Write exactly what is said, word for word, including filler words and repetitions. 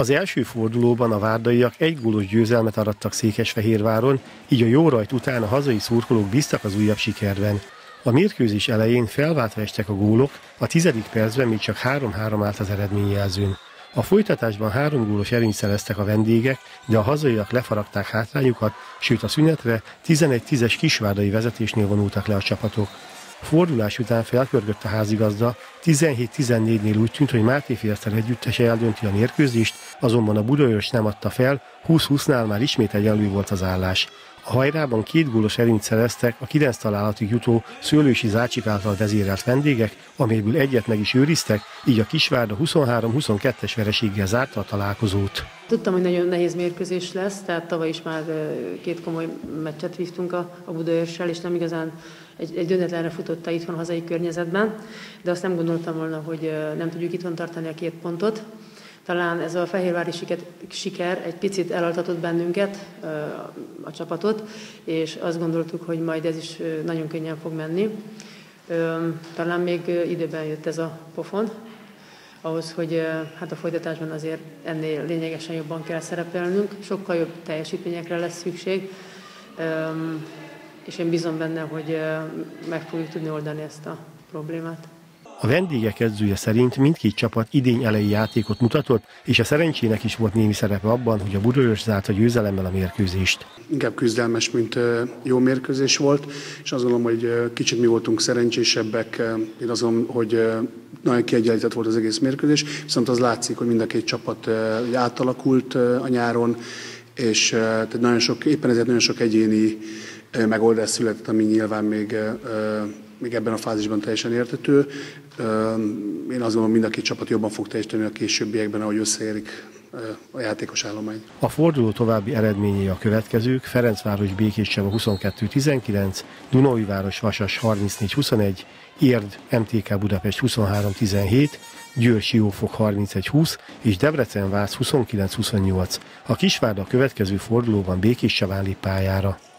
Az első fordulóban a várdaiak egy gólos győzelmet arattak Székesfehérváron, így a jó rajt után a hazai szurkolók bíztak az újabb sikerben. A mérkőzés elején felváltva estek a gólok, a tizedik percben még csak három-három állt az eredményjelzőn. A folytatásban három gólos előnyt szereztek a vendégek, de a hazaiak lefaragták hátrányukat, sőt a szünetre tizenegy tízes kisvárdai vezetésnél vonultak le a csapatok. A fordulás után felpörgött a házigazda, tizenhét tizennégynél úgy tűnt, hogy Máté Félszter együttese eldönti a mérkőzést, azonban a Budaörs nem adta fel, húsz húsznál már ismét egyenlő volt az állás. A hajrában két gólos előnyt szereztek a kilenc találatig jutó Szőlősi Zácsik által vezérelt vendégek, amelyből egyet meg is őriztek, így a Kisvárda huszonhárom huszonkettes vereséggel zárta a találkozót. Tudtam, hogy nagyon nehéz mérkőzés lesz, tehát tavaly is már két komoly meccset vívtunk a, a Budaörssel, és nem igazán egy, egy döntetlenre futotta itthon hazai környezetben, de azt nem gondoltam volna, hogy nem tudjuk itthon tartani a két pontot. Talán ez a fehérvári siker egy picit elaltatott bennünket, a csapatot, és azt gondoltuk, hogy majd ez is nagyon könnyen fog menni. Talán még időben jött ez a pofon, ahhoz, hogy hát a folytatásban azért ennél lényegesen jobban kell szerepelnünk, sokkal jobb teljesítményekre lesz szükség, és én bízom benne, hogy meg fogjuk tudni oldani ezt a problémát. A vendégek edzője szerint mindkét csapat idény elejé játékot mutatott, és a szerencsének is volt némi szerepe abban, hogy a Budaörs zárta győzelemmel a mérkőzést. Inkább küzdelmes, mint jó mérkőzés volt, és azt gondolom, hogy kicsit mi voltunk szerencsésebbek. Én azt gondolom, hogy nagyon kiegyenlített volt az egész mérkőzés, viszont az látszik, hogy mind a két csapat átalakult a nyáron, és nagyon sok, éppen ezért nagyon sok egyéni megoldás született, ami nyilván még, még ebben a fázisban teljesen érthető. Én azt gondolom, mind a két csapat jobban fog teljesíteni a későbbiekben, ahogy összeérik a játékos állomány. A forduló további eredményei a következők: Ferencváros Békéscsaba huszonkettő tizenkilenc, Dunaújváros Vasas harmincnégy huszonegy, Érd em té ká Budapest huszonhárom tizenhét, Győr Siófok harmincegy húsz és Debrecen Vác huszonkilenc huszonnyolc. A Kisvárda a következő fordulóban Békéscsabán lép pályára.